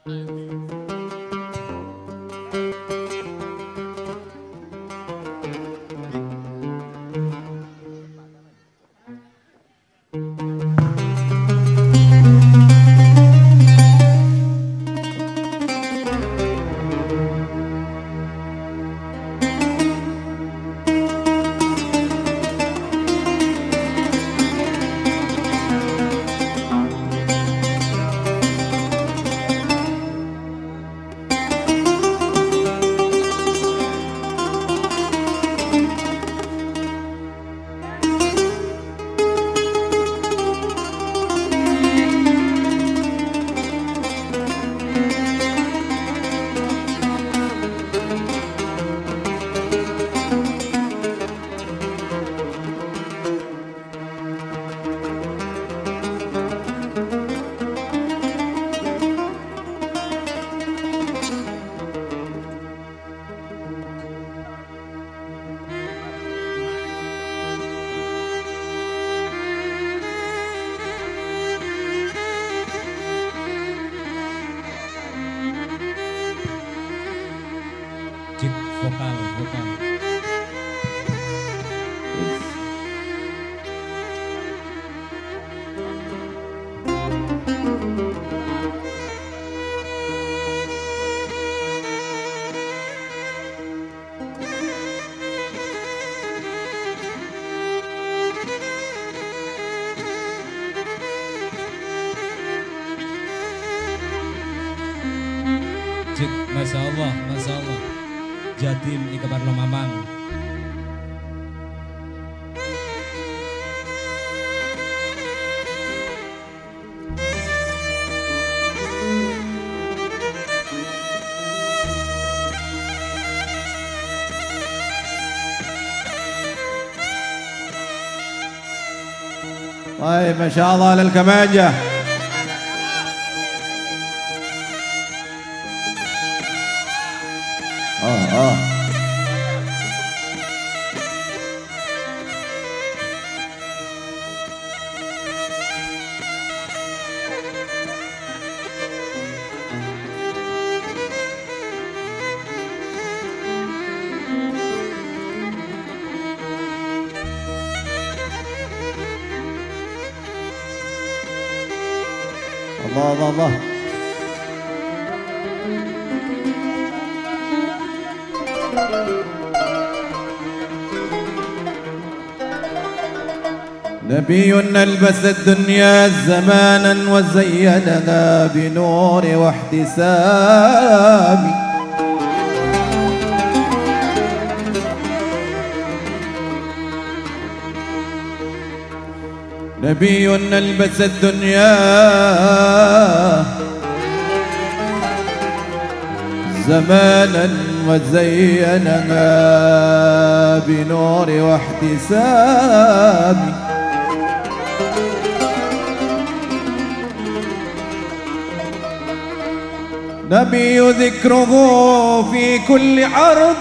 Vokal. Masya Allah. Jatim ikabar lo mamang. طيب ما شاء الله للكمانجة. الله نبي ألبس الدنيا زمانا وزينها بنور واحتساب. نبي ألبس الدنيا زمانا وزينها بنور واحتساب. نبي ذكره في كل عرض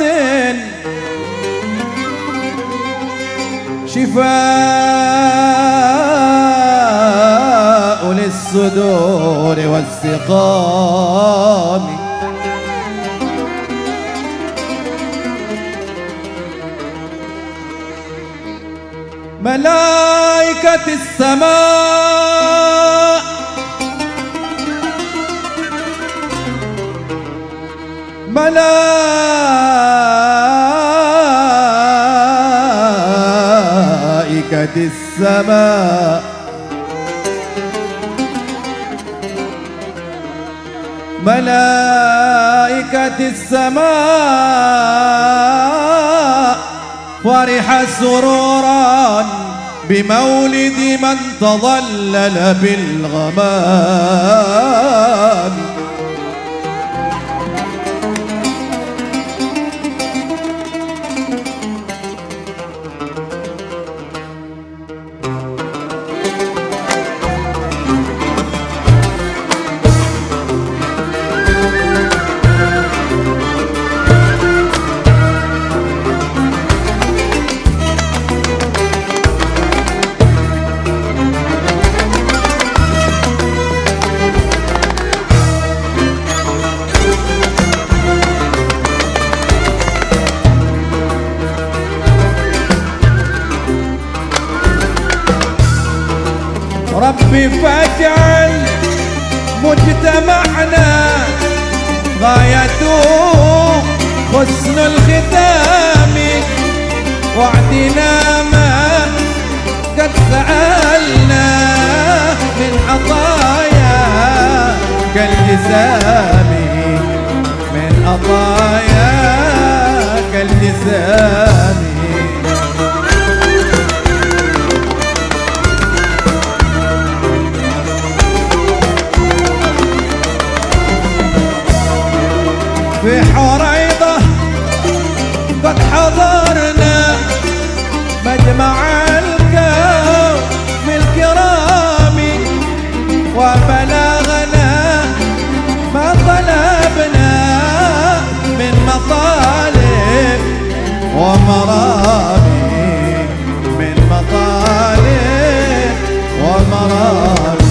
شفاء للصدور والسقام. ملائكة السماء ملائكة السماء ملائكة السماء فرح سرورا بمولد من تظلل بالغمام. فاجعل مجتمعنا غايته حسن الختام، وعدنا ما قد سألنا من عطايا كالجسام، من عطايا كالجسام. في حريضة قد حضرنا مجمع الكون الكرام، وبلغنا ما طلبنا من مطالب ومرامي، من مطالب ومرامي.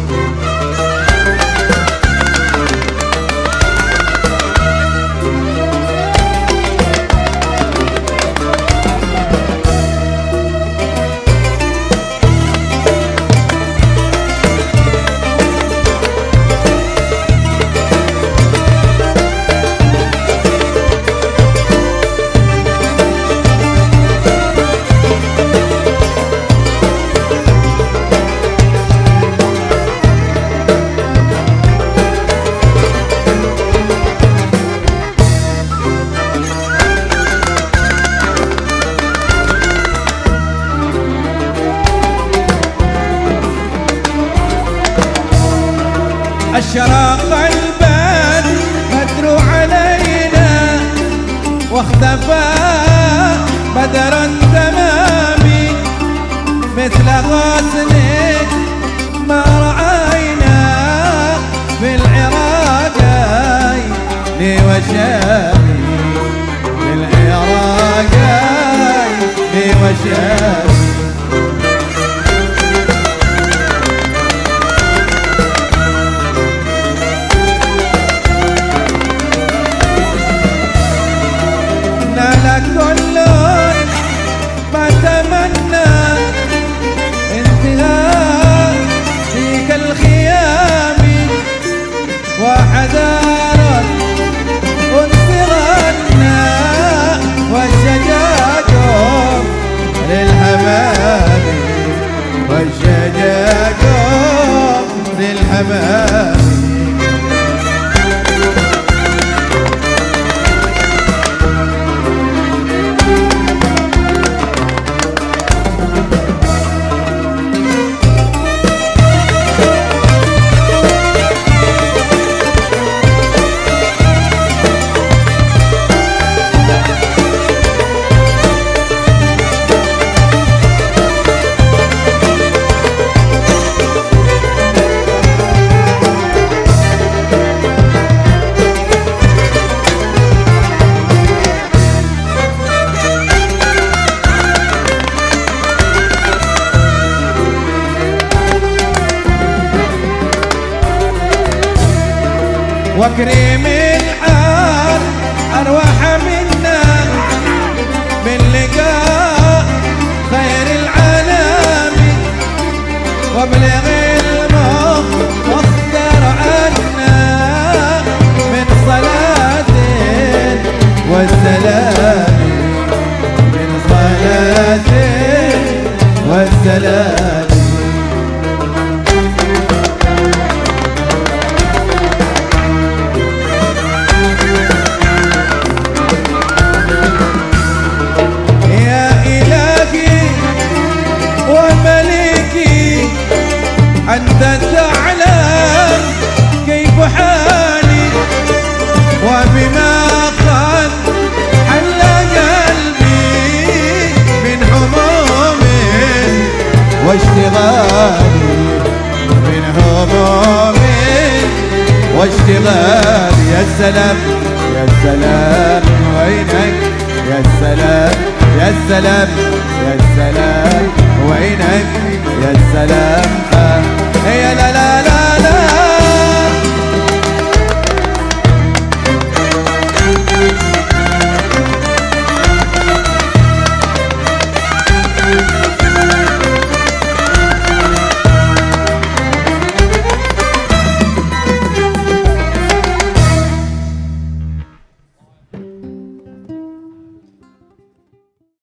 أشرق البدر علينا واختفى بدر التمام، مثل غصن ما رأينا في العراق وشامي، في العراق وشامي. كل ما تمنى انتهاء ذيك الخيام، وحذارا انصرنا والشجاج للحمام، والشجاج للحمام. وكريم الحال أرواح منا من لقاء خير العالم، وابلغ المختار عنا من صلاة والسلام، من صلاة والسلام. أنت تعلم كيف حالي وبما قد حل قلبي من هموم واشتغالي، من هموم واشتغالي. يا سلام يا سلام وينك، يا سلام يا سلام يا سلام وينك، يا سلام. يا لا لا